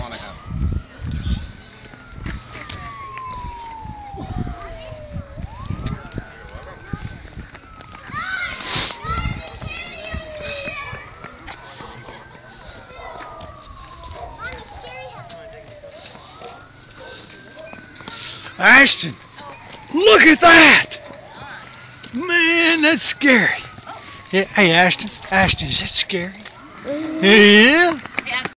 on ahead. Ashton, look at that! Man, that's scary. Yeah, hey, Ashton, is that scary? Yeah.